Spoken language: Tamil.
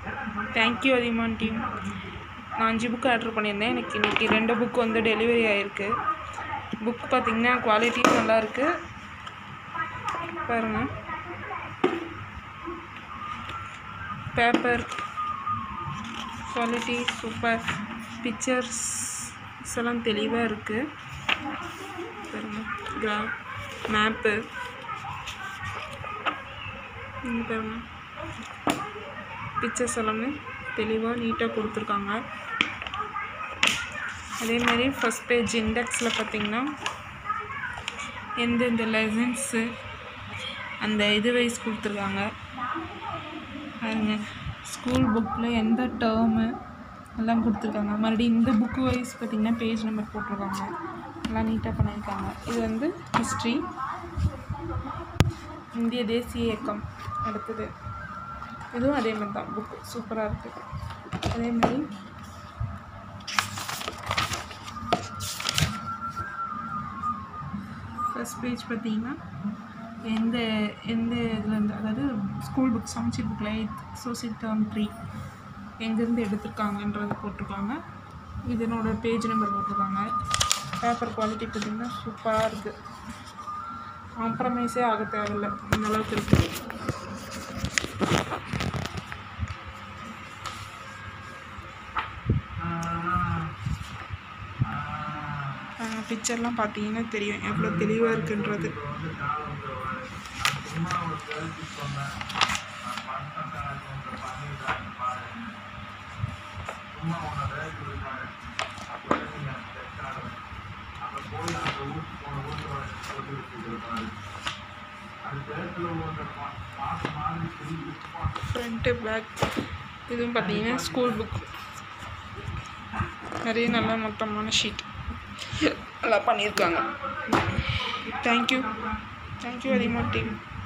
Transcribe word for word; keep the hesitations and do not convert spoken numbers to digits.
Thank you Athiyaman team. நான் அஞ்சு புக் ஆர்டர் பண்ணியிருந்தேன். எனக்கு இன்றைக்கி ரெண்டு புக் வந்து டெலிவரி ஆகிருக்கு. புக் பார்த்திங்கன்னா குவாலிட்டியும் நல்லாயிருக்கு. பாருங்கள், பேப்பர் குவாலிட்டி சூப்பர், பிக்சர்ஸ் எல்லாம் தெளிவாக இருக்குது. பாருங்கள், கிரா மேப்பு பாருங்கள், பிக்சர்ஸ் எல்லாமே தெளிவாக நீட்டாக கொடுத்துருக்காங்க. அதேமாதிரி ஃபஸ்ட் பேஜ் இண்டெக்ஸில் பார்த்திங்கன்னா எந்தெந்த லெசன்ஸு அந்த இது வைஸ் கொடுத்துருக்காங்க பாருங்க. ஸ்கூல் புக்கில் எந்த டேர்மு எல்லாம் கொடுத்துருக்காங்க. மறுபடியும் இந்த புக்கு வைஸ் பார்த்திங்கன்னா பேஜ் நம்பர் போட்டிருக்காங்க. எல்லாம் நீட்டாக பண்ணியிருக்காங்க. இது வந்து ஹிஸ்ட்ரி, இந்திய தேசிய இயக்கம். அடுத்தது இதுவும் அதே மாதிரி தான், புக்கு சூப்பராக இருக்குது. அதேமாதிரி ஃபஸ்ட் பேஜ் பார்த்திங்கன்னா எந்த எந்த இதுலேருந்து, அதாவது ஸ்கூல் புக் சமச்சீர் புக்கில் எயித் சோசியல் டேர்ம் த்ரீ எங்கேருந்து எடுத்திருக்காங்கன்றது போட்டிருக்காங்க. இதனோட பேஜ் நம்பர் போட்டிருக்காங்க. பேப்பர் குவாலிட்டி பார்த்திங்கன்னா சூப்பராக இருக்குது. காம்ப்ரமைஸே ஆக தேவையில்லை, அந்தளவுக்கு இருக்குது. பிக்சர்லாம் பார்த்தீங்கன்னா தெரியும் எவ்வளோ தெளிவாக இருக்குன்றது. ஃப்ரண்ட்டு பேக் இதுவும் பார்த்தீங்கன்னா ஸ்கூல் புக் நிறைய நல்லா மொத்தமான ஷீட் நல்லா பண்ணியிருக்காங்க. Thank you thank you very much team.